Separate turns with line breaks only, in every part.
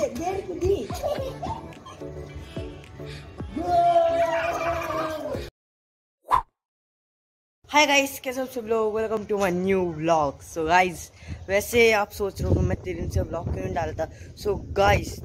Hi guys, कैसे हो सब लोग। Welcome to my new vlog. So guys, वैसे आप सोच रहे हो मैं 3 दिन से व्लॉग क्यों नहीं डालता। सो गाइस,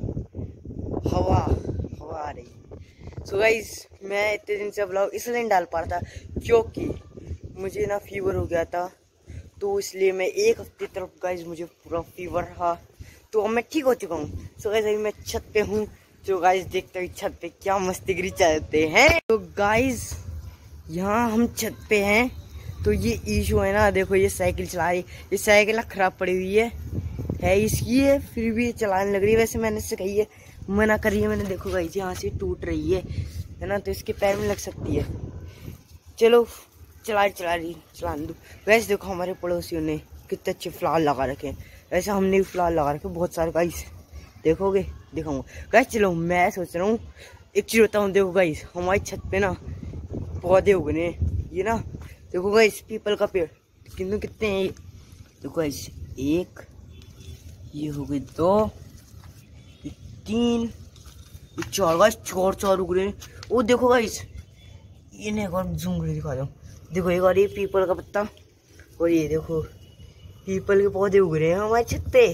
हवा आ रही। सो गाइस, मैं इतने दिन से व्लॉग इसलिए नहीं डाल पा रहा था क्योंकि मुझे ना फीवर हो गया था, तो इसलिए मैं 1 हफ्ते तक गाइस मुझे पूरा फीवर रहा, तो अब मैं ठीक हो चुका हूँ। सो गाइस, अभी मैं छत पे हूँ। तो गाइस देखते हैं छत पे क्या मस्तीगिरी चलते हैं। तो गाइस, यहाँ हम छत पे हैं। तो ये ईशू है ना, देखो ये साइकिल चला रही। ये साइकिल खराब पड़ी हुई है इसकी है, फिर भी ये चलाने लग रही है। वैसे मैंने इससे कही है, मना करी है मैंने। देखो गाइस, यहाँ से टूट रही है ना, तो इसके पैर में लग सकती है। चलो चला दो। वैसे देखो हमारे पड़ोसियों ने कितने अच्छे फ्लावर लगा रखे हैं। वैसे हमने भी फ्लावर लगा रखे बहुत सारे गाइस, देखोगे दिखाऊंगा गाइस। चलो मैं सोच रहा हूँ एक चीज बताऊँ। देखो गाइस, हमारी छत पे ना पौधे उगने, ये ना देखो गाइस, पीपल का पेड़ कितने हैं। देखो गाइस, 1, ये हो गए 2, ये 3, ये 4 गाइस, 4 उग रहे हैं। वो देखो गाइस, इन्हें एक बार जूम करके दिखा दो। देखो एक बार ये पीपल का पत्ता, और ये देखो पीपल के पौधे उग रहे हैं हमारे छत पे।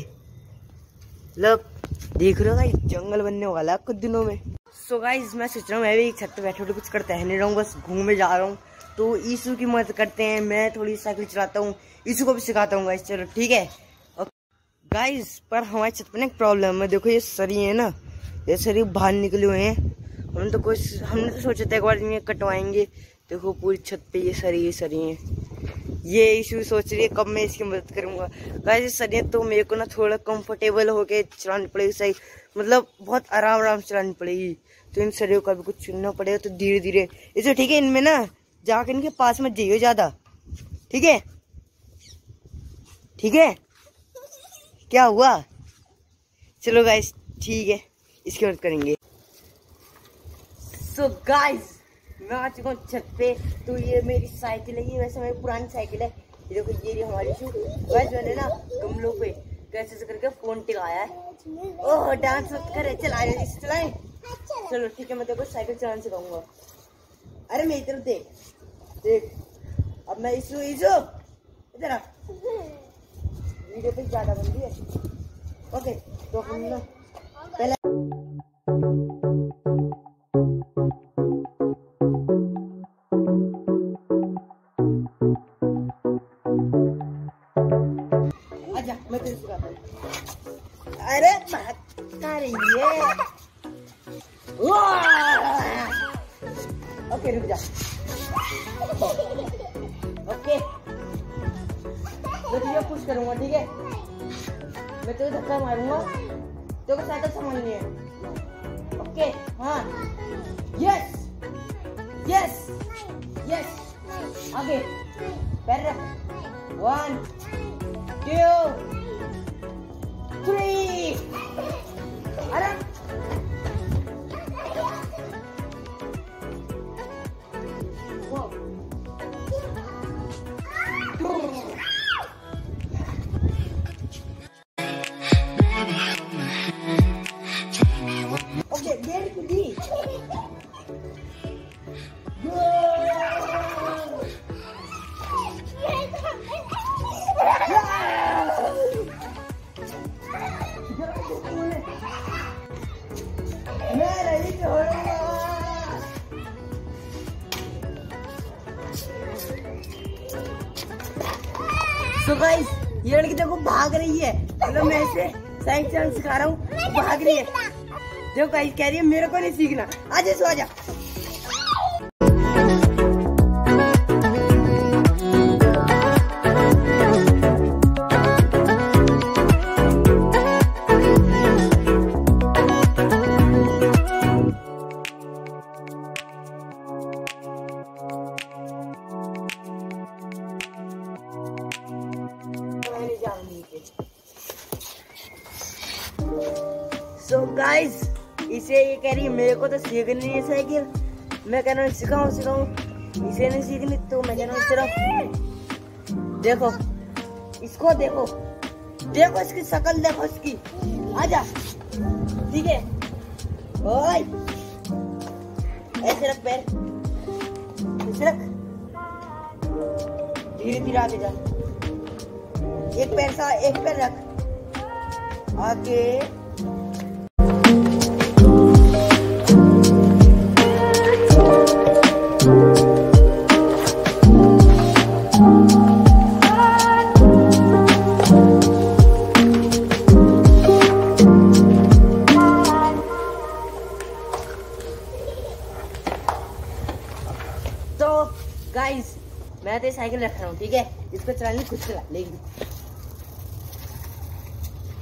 मतलब देख रहे हो गाइस, जंगल बनने वाला है कुछ दिनों में। सो गाइस, मैं सोच रहा हूँ मैं भी छत पे बैठे कुछ करते हैं नहीं रहा हूँ, बस घूमने जा रहा हूँ। तो ईशू की मदद करते हैं, मैं थोड़ी साइकिल चलाता हूँ, ईशू को भी सिखाता हूँ गाइस। चलो ठीक है गाइस। पर हमारे छत पे ना एक प्रॉब्लम है। देखो ये सरी है ना, ये सरी बाहर निकले हुए हैं। हमने तो सोचा था एक बार इन्हें कटवाएंगे। देखो पूरी छत पे ये सरी है। ये इशू सोच रही है कब मैं इसकी मदद करूंगा गाइस। सरिया तो मेरे को ना थोड़ा कंफर्टेबल होके चलानी पड़ेगी, सही मतलब बहुत आराम से चलानी पड़ेगी। तो इन सरियों का भी कुछ चुनना पड़ेगा, तो धीरे धीरे इसे ठीक है। इनमें ना जाकर इनके पास मत जाइए ज्यादा, ठीक है। क्या हुआ? चलो गाइस ठीक है, इसकी मदद करेंगे। सो गाइस, मैं आ चुका हूँ छत पे। तो ये मेरी साइकिल है, ये वैसे मेरी पुरानी साइकिल है। ये देखो ये हमारी गाइस, मैंने ना गमलों पे कैसे करके फोन टिकाया है। ओह डांस मत करे, चलाएं। चलो ठीक है, मैं तेरे को साइकिल चलाना सिखाऊंगा। अरे मेरी तरफ देख। अब मैं इशू इधर आ। वीडियो पे ज्यादा बन रही है। ओके, तो हम ना पहले आजा, मैं तेरे सिखाता हूँ। अरे बात कर रही है। ओके रुक जा। ओके, मैं तुझे पुश करूंगा, ठीक है। मैं तुझे धक्का मारूंगा, तेरे को साइकिल संभालनी है। ओके हाँ, यस आगे पैर रख। 1 2 3। अरे ओके, देर कुदी। So guys, ये लड़की देखो भाग रही है। मतलब मैं इसे साइकिल चलाना सिखा रहा हूँ, भाग रही है। देखो गाइस, कह रही है मेरे को नहीं सीखना। आजा। सो गाइस, इसे ये कह रही है मेरे को तो सीखनी है साइकिल। मैं कह रहा हूँ सिखाऊं। इसे नहीं सीखनी, तो मैं कह रहा हूँ सिर्फ देखो इसको, देखो इसकी शक्ल देखो इसकी। आजा ठीक है। ओए ऐसे रख पैर, ऐसे रख, धीरे धीरे आगे जा। एक पैर रख आगे। तो गाइस मैं तो साइकिल रख रहा हूँ, ठीक है, इसको चलाने खुद चला लेंगे।